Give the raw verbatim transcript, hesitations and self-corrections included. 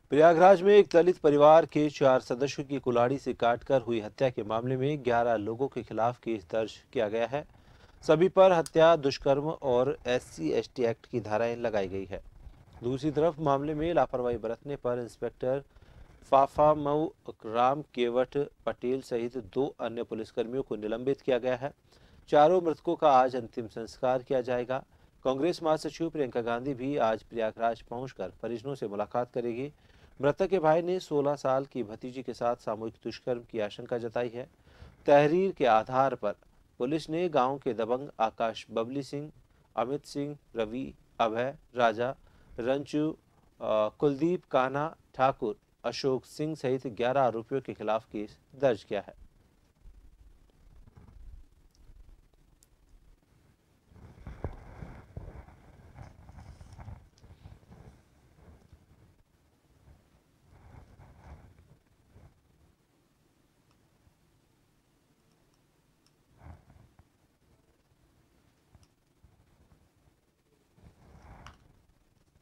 प्रयागराज में एक दलित परिवार के चार सदस्यों की कुल्हाड़ी से काटकर हुई हत्या के मामले में ग्यारह लोगों के खिलाफ केस दर्ज किया गया है। सभी पर हत्या, दुष्कर्म और S C S T act की धाराएं लगाई गई है। दूसरी तरफ मामले में लापरवाही बरतने पर इंस्पेक्टर फाफामऊ राम केवट पटेल सहित दो अन्य पुलिसकर्मियों को निलंबित किया गया है। चारों मृतकों का आज अंतिम संस्कार किया जाएगा। कांग्रेस महासचिव प्रियंका गांधी भी आज प्रयागराज पहुंचकर परिजनों से मुलाकात करेगी। मृतक के भाई ने सोलह साल की भतीजी के साथ सामूहिक दुष्कर्म की आशंका जताई है। तहरीर के आधार पर पुलिस ने गांव के दबंग आकाश बबली सिंह, अमित सिंह, रवि, अभय, राजा, रंचू, कुलदीप, कान्हा ठाकुर, अशोक सिंह सहित ग्यारह आरोपियों के खिलाफ केस दर्ज किया है।